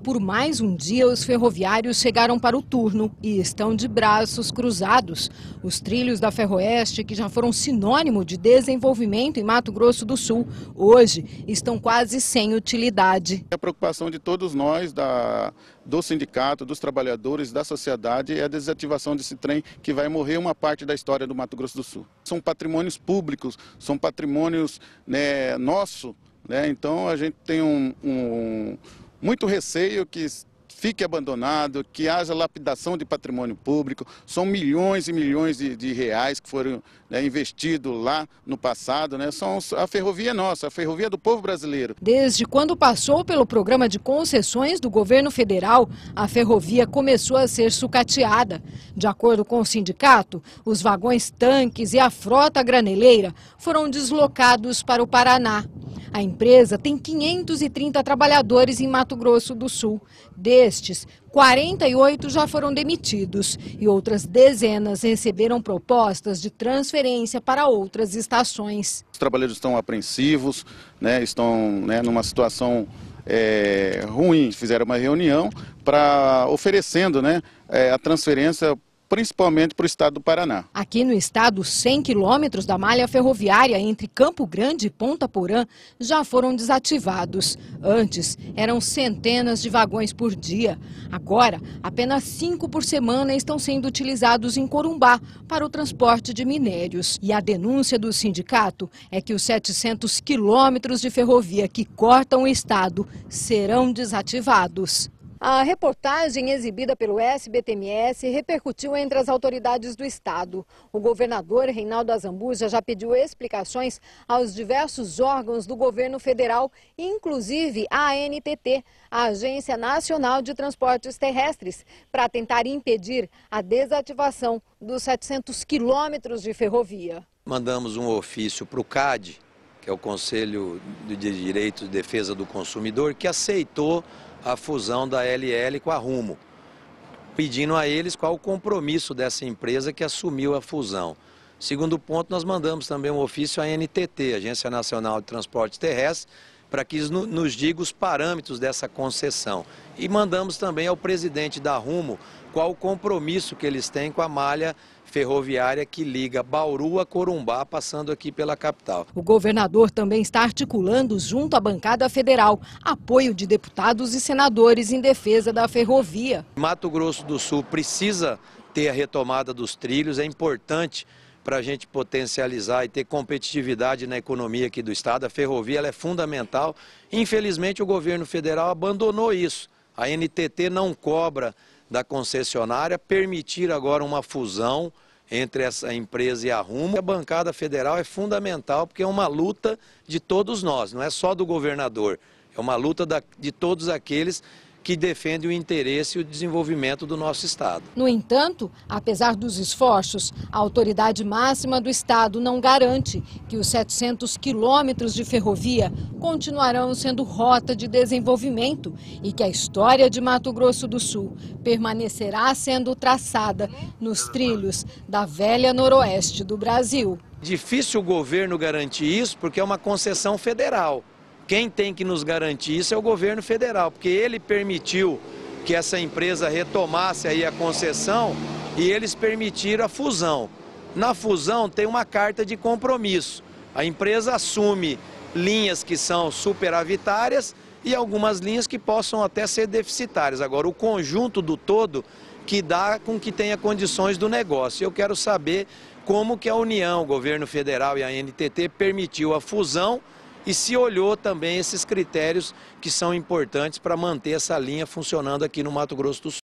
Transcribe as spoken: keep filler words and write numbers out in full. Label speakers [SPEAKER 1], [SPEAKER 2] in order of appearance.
[SPEAKER 1] Por mais um dia, os ferroviários chegaram para o turno e estão de braços cruzados. Os trilhos da Ferroeste, que já foram sinônimo de desenvolvimento em Mato Grosso do Sul, hoje estão quase sem utilidade.
[SPEAKER 2] A preocupação de todos nós, da, do sindicato, dos trabalhadores, da sociedade, é a desativação desse trem que vai morrer uma parte da história do Mato Grosso do Sul. São patrimônios públicos, são patrimônios, né, nosso, né? Então a gente tem um... um muito receio que fique abandonado, que haja lapidação de patrimônio público. São milhões e milhões de, de reais que foram, né, investidos lá no passado, né? São a ferrovia nossa, a ferrovia do povo brasileiro.
[SPEAKER 1] Desde quando passou pelo programa de concessões do governo federal, a ferrovia começou a ser sucateada. De acordo com o sindicato, os vagões tanques e a frota graneleira foram deslocados para o Paraná. A empresa tem quinhentos e trinta trabalhadores em Mato Grosso do Sul. Destes, quarenta e oito já foram demitidos e outras dezenas receberam propostas de transferência para outras estações.
[SPEAKER 2] Os trabalhadores estão apreensivos, né, estão, né, numa situação é, ruim. Fizeram uma reunião para oferecendo, né, é, a transferência principalmente para o estado do Paraná.
[SPEAKER 1] Aqui no estado, cem quilômetros da malha ferroviária entre Campo Grande e Ponta Porã já foram desativados. Antes, eram centenas de vagões por dia. Agora, apenas cinco por semana estão sendo utilizados em Corumbá para o transporte de minérios. E a denúncia do sindicato é que os setecentos quilômetros de ferrovia que cortam o estado serão desativados. A reportagem exibida pelo S B T M S repercutiu entre as autoridades do estado. O governador Reinaldo Azambuja já pediu explicações aos diversos órgãos do governo federal, inclusive a A N T T, a Agência Nacional de Transportes Terrestres, para tentar impedir a desativação dos setecentos quilômetros de ferrovia.
[SPEAKER 3] Mandamos um ofício para o C A D, que é o Conselho de Direito de Defesa do Consumidor, que aceitou a fusão da L L com a Rumo, pedindo a eles qual o compromisso dessa empresa que assumiu a fusão. Segundo ponto, nós mandamos também um ofício à A N T T, Agência Nacional de Transportes Terrestres, para que nos diga os parâmetros dessa concessão. E mandamos também ao presidente da Rumo qual o compromisso que eles têm com a malha ferroviária que liga Bauru a Corumbá, passando aqui pela capital.
[SPEAKER 1] O governador também está articulando, junto à bancada federal, apoio de deputados e senadores em defesa da ferrovia.
[SPEAKER 3] Mato Grosso do Sul precisa ter a retomada dos trilhos, é importante para a gente potencializar e ter competitividade na economia aqui do estado. A ferrovia ela é fundamental. Infelizmente o governo federal abandonou isso. A N T T não cobra da concessionária, permitir agora uma fusão entre essa empresa e a Rumo. A bancada federal é fundamental porque é uma luta de todos nós, não é só do governador, é uma luta da, de todos aqueles que defendem o interesse e o desenvolvimento do nosso estado.
[SPEAKER 1] No entanto, apesar dos esforços, a autoridade máxima do estado não garante que os setecentos quilômetros de ferrovia continuarão sendo rota de desenvolvimento e que a história de Mato Grosso do Sul permanecerá sendo traçada nos trilhos da velha noroeste do Brasil.
[SPEAKER 3] Difícil o governo garantir isso porque é uma concessão federal. Quem tem que nos garantir isso é o governo federal, porque ele permitiu que essa empresa retomasse aí a concessão e eles permitiram a fusão. Na fusão tem uma carta de compromisso. A empresa assume linhas que são superavitárias e algumas linhas que possam até ser deficitárias. Agora, o conjunto do todo que dá com que tenha condições do negócio. Eu quero saber como que a União, o governo federal e a N T T permitiu a fusão e se olhou também esses critérios que são importantes para manter essa linha funcionando aqui no Mato Grosso do Sul.